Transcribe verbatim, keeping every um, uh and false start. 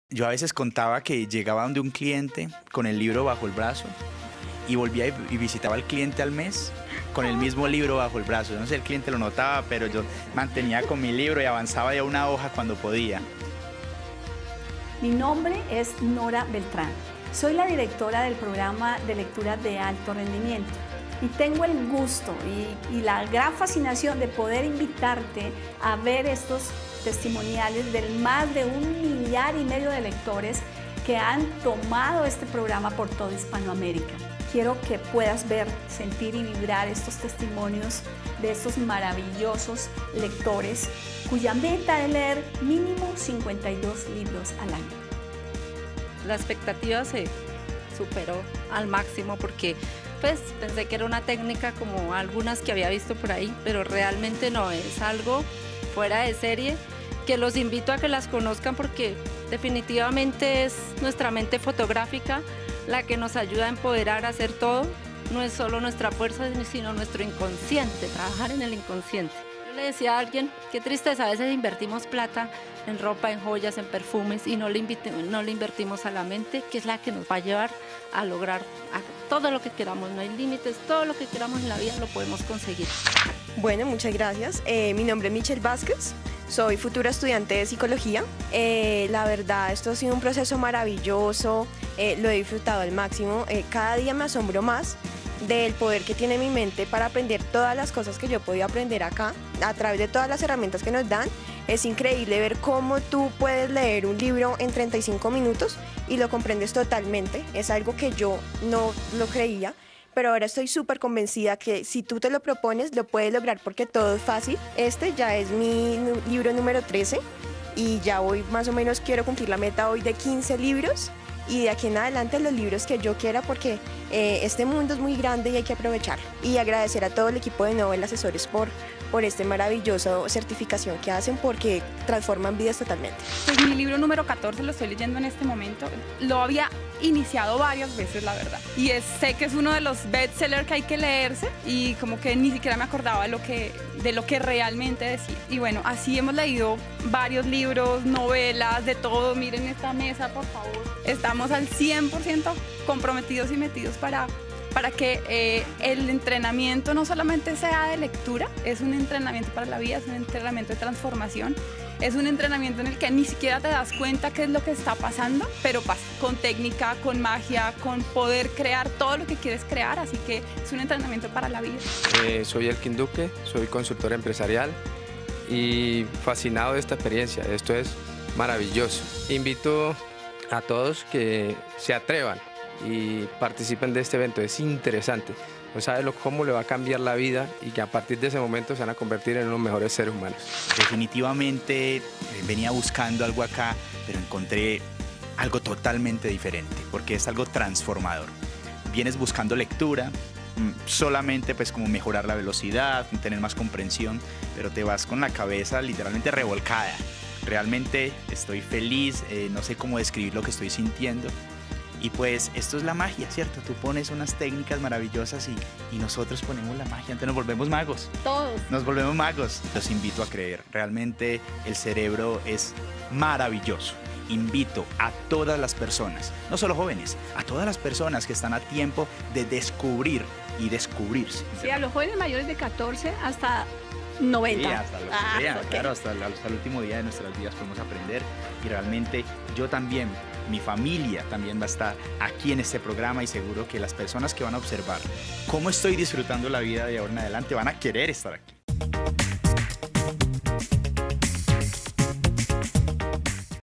Yo a veces contaba que llegaba donde un cliente con el libro bajo el brazo y volvía y y visitaba al cliente al mes con el mismo libro bajo el brazo. Yo no sé si el cliente lo notaba, pero yo mantenía con mi libro y avanzaba ya una hoja cuando podía. Mi nombre es Nora Beltrán. Soy la directora del programa de lectura de alto rendimiento y tengo el gusto y, y la gran fascinación de poder invitarte a ver estos testimoniales del más de un millar y medio de lectores que han tomado este programa por toda Hispanoamérica. Quiero que puedas ver, sentir y vibrar estos testimonios de estos maravillosos lectores cuya meta es leer mínimo cincuenta y dos libros al año. La expectativa se superó al máximo porque pues pensé que era una técnica como algunas que había visto por ahí, pero realmente no, es algo fuera de serie, que los invito a que las conozcan porque definitivamente es nuestra mente fotográfica la que nos ayuda a empoderar a hacer todo. No es solo nuestra fuerza, sino nuestro inconsciente, trabajar en el inconsciente. Yo le decía a alguien, qué tristeza, a veces invertimos plata en ropa, en joyas, en perfumes y no le, no le invertimos a la mente, que es la que nos va a llevar a lograr a todo lo que queramos. No hay límites, todo lo que queramos en la vida lo podemos conseguir. Bueno, muchas gracias. Eh, mi nombre es Michelle Vázquez, soy futura estudiante de psicología. Eh, la verdad, esto ha sido un proceso maravilloso, eh, lo he disfrutado al máximo. Eh, cada día me asombro más del poder que tiene mi mente para aprender todas las cosas que yo he podido aprender acá, a través de todas las herramientas que nos dan. Es increíble ver cómo tú puedes leer un libro en treinta y cinco minutos y lo comprendes totalmente. Es algo que yo no lo creía, pero ahora estoy súper convencida que si tú te lo propones, lo puedes lograr porque todo es fácil. Este ya es mi libro número trece y ya voy más o menos, quiero cumplir la meta hoy de quince libros. Y de aquí en adelante los libros que yo quiera porque eh, este mundo es muy grande y hay que aprovecharlo. Y agradecer a todo el equipo de Nobel Asesores por, por esta maravillosa certificación que hacen porque transforman vidas totalmente. Pues mi libro número catorce lo estoy leyendo en este momento. Lo había iniciado varias veces, la verdad. Y es, sé que es uno de los bestsellers que hay que leerse y como que ni siquiera me acordaba de lo que, de lo que realmente decía. Y bueno, así hemos leído varios libros, novelas, de todo. Miren esta mesa, por favor. Estamos al cien por ciento comprometidos y metidos para, para que eh, el entrenamiento no solamente sea de lectura, es un entrenamiento para la vida, es un entrenamiento de transformación, es un entrenamiento en el que ni siquiera te das cuenta qué es lo que está pasando, pero pasa con técnica, con magia, con poder crear todo lo que quieres crear, así que es un entrenamiento para la vida. Eh, soy Elkin Duque, soy consultor empresarial y fascinado de esta experiencia, esto es maravilloso. Invito a todos que se atrevan y participen de este evento, es interesante. No sabe lo, cómo le va a cambiar la vida y que a partir de ese momento se van a convertir en unos mejores seres humanos. Definitivamente eh, venía buscando algo acá, pero encontré algo totalmente diferente, porque es algo transformador. Vienes buscando lectura, solamente pues como mejorar la velocidad, tener más comprensión, pero te vas con la cabeza literalmente revolcada. Realmente estoy feliz, eh, no sé cómo describir lo que estoy sintiendo. Y pues esto es la magia, ¿cierto? Tú pones unas técnicas maravillosas y, y nosotros ponemos la magia, entonces nos volvemos magos. Todos. Nos volvemos magos. Los invito a creer, realmente el cerebro es maravilloso. Invito a todas las personas, no solo jóvenes, a todas las personas que están a tiempo de descubrir y descubrirse. Sí, a los jóvenes mayores de catorce hasta noventa. Sí, hasta los ah, vean, okay. claro, hasta el, hasta el último día de nuestras vidas podemos aprender y realmente yo también, mi familia también va a estar aquí en este programa y seguro que las personas que van a observar cómo estoy disfrutando la vida de ahora en adelante van a querer estar aquí.